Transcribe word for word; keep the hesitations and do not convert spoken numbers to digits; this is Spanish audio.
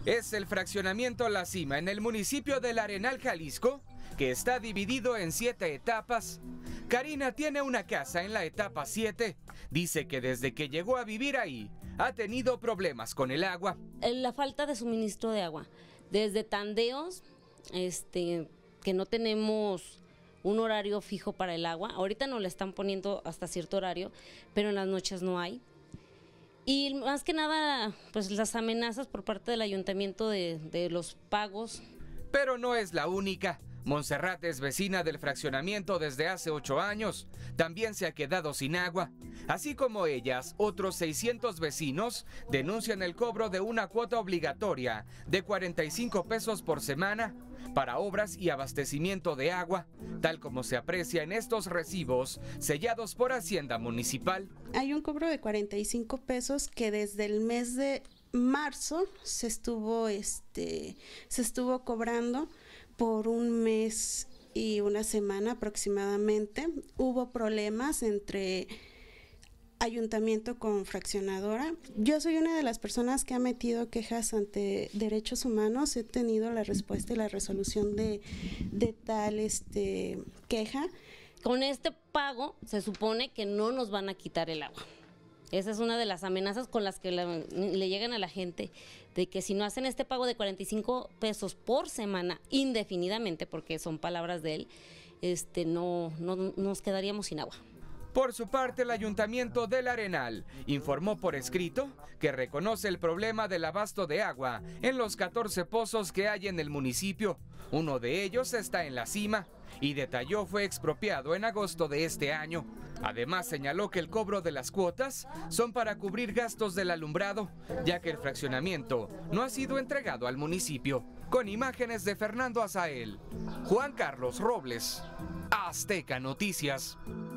Es el fraccionamiento La Cima en el municipio del Arenal, Jalisco, que está dividido en siete etapas. Karina tiene una casa en la etapa siete. Dice que desde que llegó a vivir ahí, ha tenido problemas con el agua. La falta de suministro de agua, desde tandeos, este, que no tenemos un horario fijo para el agua. Ahorita nos la están poniendo hasta cierto horario, pero en las noches no hay. Y más que nada, pues las amenazas por parte del ayuntamiento de, de los pagos. Pero no es la única. Montserrat es vecina del fraccionamiento desde hace ocho años. También se ha quedado sin agua. Así como ellas, otros seiscientos vecinos denuncian el cobro de una cuota obligatoria de cuarenta y cinco pesos por semana para obras y abastecimiento de agua, tal como se aprecia en estos recibos sellados por Hacienda Municipal. Hay un cobro de cuarenta y cinco pesos que desde el mes de marzo se estuvo, este, se estuvo cobrando por un mes y una semana aproximadamente. Hubo problemas entre ayuntamiento con fraccionadora. Yo soy una de las personas que ha metido quejas ante derechos humanos. He tenido la respuesta y la resolución de, de tal este, queja. Con este pago se supone que no nos van a quitar el agua. Esa es una de las amenazas con las que le, le llegan a la gente, de que si no hacen este pago de cuarenta y cinco pesos por semana indefinidamente, porque son palabras de él, este, no, no nos quedaríamos sin agua. Por su parte, el Ayuntamiento del Arenal informó por escrito que reconoce el problema del abasto de agua en los catorce pozos que hay en el municipio. Uno de ellos está en La Cima y detalló fue expropiado en agosto de este año. Además, señaló que el cobro de las cuotas son para cubrir gastos del alumbrado, ya que el fraccionamiento no ha sido entregado al municipio. Con imágenes de Fernando Azael, Juan Carlos Robles, Azteca Noticias.